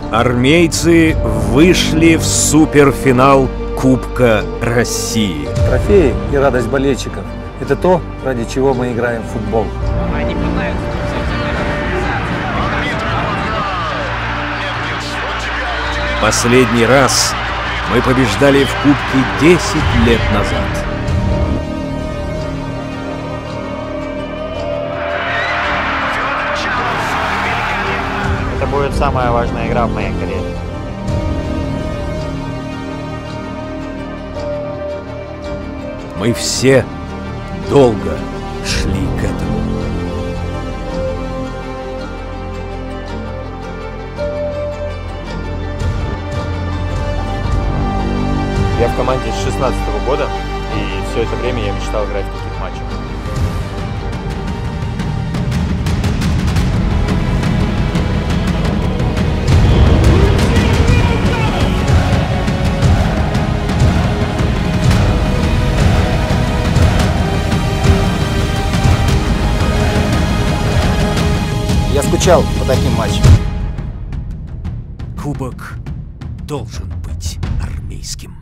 Армейцы вышли в суперфинал Кубка России. Трофеи и радость болельщиков – это то, ради чего мы играем в футбол. Последний раз мы побеждали в Кубке 10 лет назад. Это будет самая важная игра в моей карьере. Мы все долго шли к этому. Я в команде с 16-го года, и все это время я мечтал играть в таких матчах. Я скучал по таким матчам. Кубок должен быть армейским.